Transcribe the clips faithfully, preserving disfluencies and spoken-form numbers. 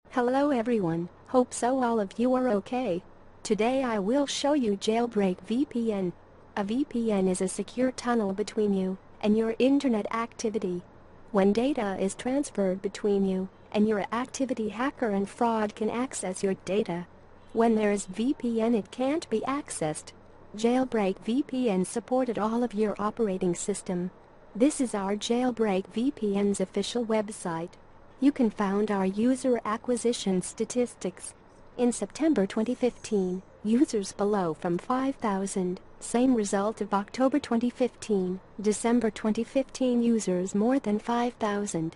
Hello everyone, hope so all of you are okay. Today I will show you JailBreak V P N. A V P N is a secure tunnel between you and your internet activity. When data is transferred between you and your activity, hacker and fraud can access your data. When there is V P N, it can't be accessed. JailBreak V P N supported all of your operating system. This is our JailBreak V P N's official website. You can find our user acquisition statistics. In September twenty fifteen, users below from five thousand, same result of October twenty fifteen, December twenty fifteen users more than five thousand.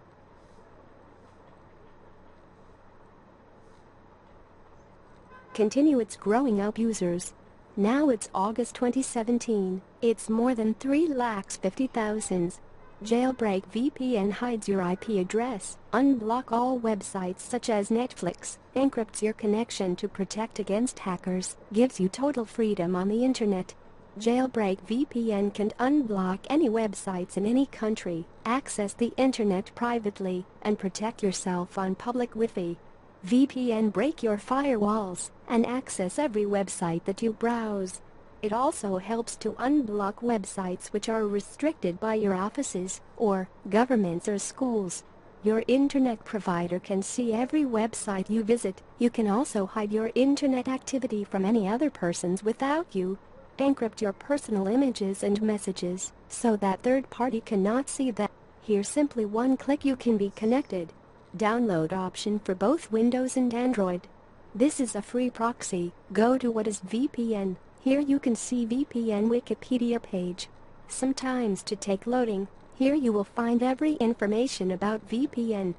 Continue its growing up users. Now it's August twenty seventeen, it's more than three lakh fifty thousand. JailBreak V P N hides your I P address, unblock all websites such as Netflix, encrypts your connection to protect against hackers, gives you total freedom on the internet. JailBreak V P N can unblock any websites in any country, access the internet privately, and protect yourself on public Wi-Fi. V P N break your firewalls and access every website that you browse. It also helps to unblock websites which are restricted by your offices or governments or schools. Your internet provider can see every website you visit. You can also hide your internet activity from any other persons without you. Encrypt your personal images and messages so that third party cannot see them. Here, simply one click you can be connected. Download option for both Windows and Android. This is a free proxy. Go to what is V P N. Here you can see V P N Wikipedia page. Sometimes to take loading. Here you will find every information about V P N.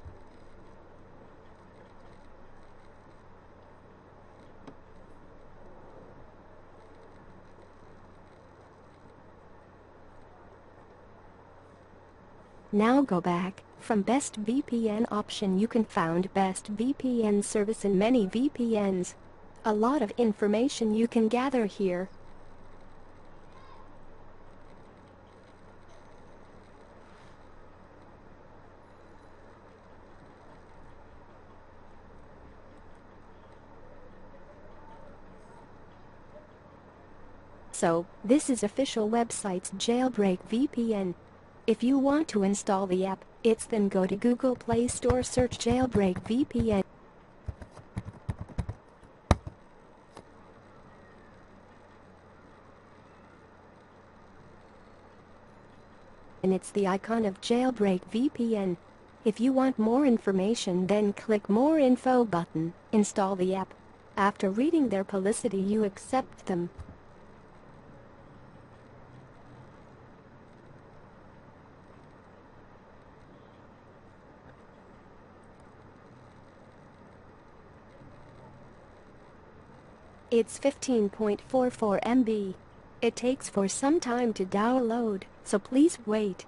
Now go back. From best V P N option you can find best V P N service in many V P Ns. A lot of information you can gather here. So, this is official website's JailBreak V P N. If you want to install the app, it's then go to Google Play Store, search JailBreak V P N. And it's the icon of JailBreak V P N. If you want more information, then click More Info button, install the app. After reading their policy, you accept them. It's fifteen point four four megabytes. It takes for some time to download, so please wait.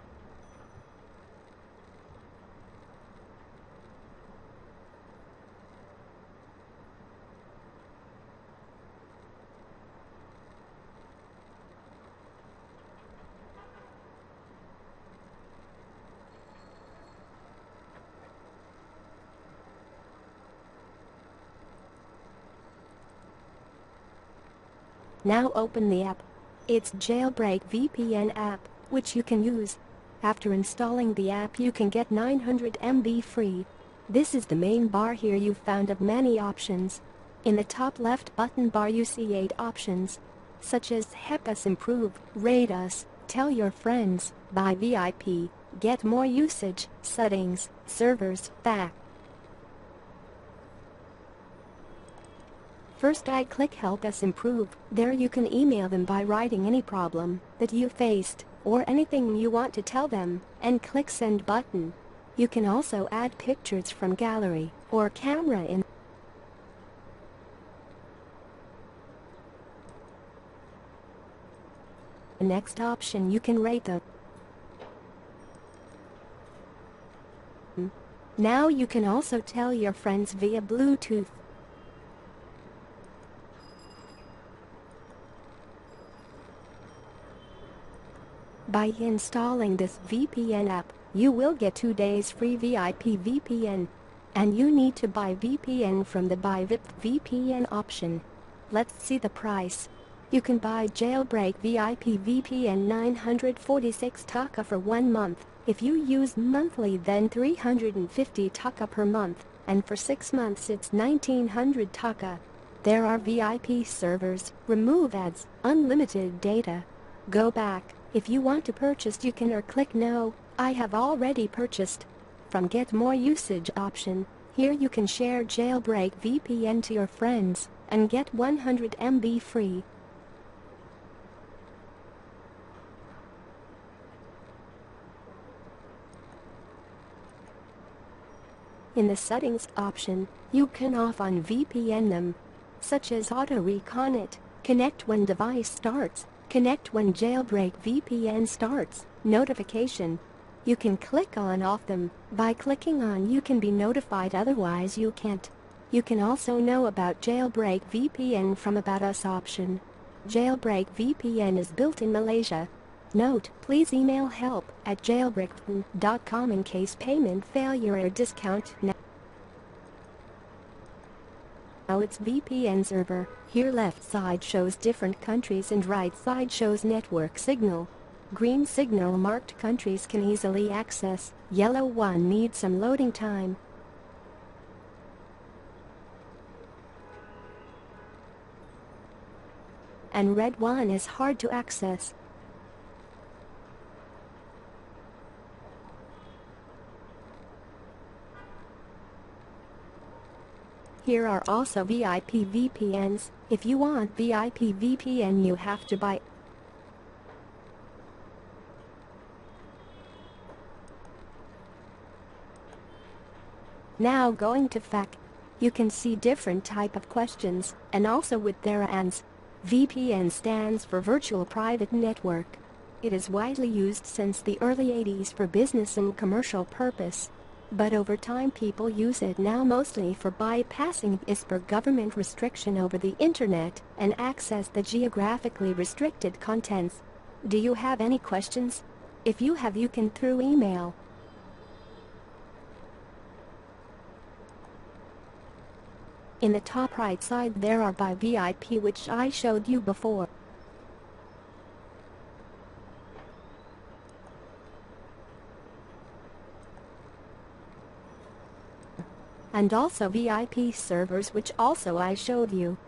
Now open the app. It's JailBreak V P N app, which you can use. After installing the app you can get nine hundred megabytes free. This is the main bar. Here you found of many options. In the top left button bar you see eight options, such as help us improve, rate us, tell your friends, buy V I P, get more usage, settings, servers, back. First I click Help Us Improve. There you can email them by writing any problem that you faced or anything you want to tell them, and click Send button. You can also add pictures from gallery or camera in. The next option you can rate them. Now you can also tell your friends via Bluetooth. By installing this V P N app, you will get two days free V I P V P N. and you need to buy V P N from the Buy V P N option. Let's see the price. You can buy JailBreak V I P V P N nine hundred forty-six taka for one month. If you use monthly then three hundred fifty taka per month, and for six months it's nineteen hundred taka. There are V I P servers, remove ads, unlimited data. Go back. If you want to purchase you can or click no, I have already purchased. From Get More Usage option, here you can share JailBreak V P N to your friends, and get one hundred megabytes free. In the Settings option, you can off on V P N them, such as Auto Recon It, Connect when device starts, Connect when JailBreak V P N starts, Notification. You can click on off them. By clicking on you can be notified, otherwise you can't. You can also know about JailBreak V P N from About Us option. JailBreak V P N is built in Malaysia. Note, please email help at jailbreak V P N dot com in case payment failure or discount. Now it's V P N server. Here left side shows different countries and right side shows network signal. Green signal marked countries can easily access, yellow one needs some loading time. And red one is hard to access. Here are also V I P V P Ns. If you want V I P V P N you have to buy. Now going to F A Q. You can see different type of questions, and also with their ans. V P N stands for Virtual Private Network. It is widely used since the early eighties for business and commercial purpose. But over time people use it now mostly for bypassing I S P or government restriction over the internet and access the geographically restricted contents. Do you have any questions? If you have you can through email. In the top right side there are by V I P which I showed you before. And also V I P servers which also I showed you.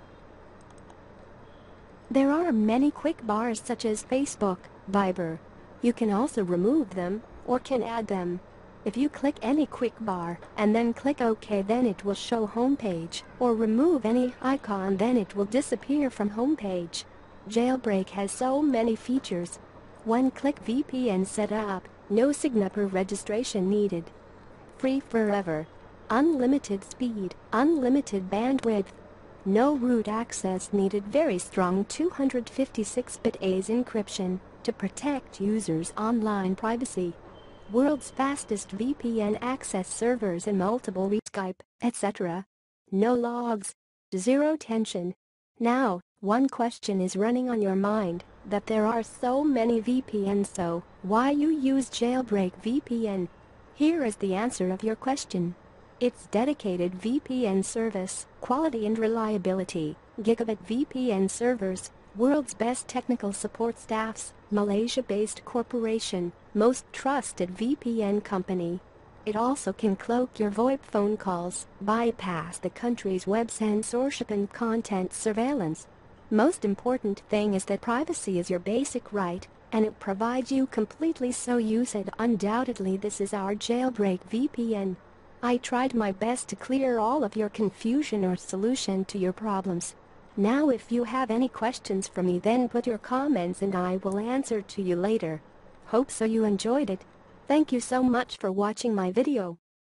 There are many quick bars such as Facebook, Viber. You can also remove them, or can add them. If you click any quick bar, and then click OK then it will show homepage, or remove any icon then it will disappear from homepage. JailBreak has so many features. One-click V P N setup, no signature registration needed. Free forever. Unlimited speed, unlimited bandwidth. No root access needed. Very strong two hundred fifty-six bit A S encryption to protect users' online privacy. World's fastest V P N access servers in multiple re Skype, et cetera. No logs. Zero tension. Now, one question is running on your mind, that there are so many V P Ns, so why you use JailBreak V P N? Here is the answer of your question. Its dedicated V P N service, quality and reliability, gigabit V P N servers, world's best technical support staffs, Malaysia-based corporation, most trusted V P N company. It also can cloak your VoIP phone calls, bypass the country's web censorship and content surveillance. Most important thing is that privacy is your basic right, and it provides you completely, so use it. Undoubtedly this is our JailBreak V P N. I tried my best to clear all of your confusion or solution to your problems. Now if you have any questions for me then put your comments and I will answer to you later. Hope so you enjoyed it. Thank you so much for watching my video.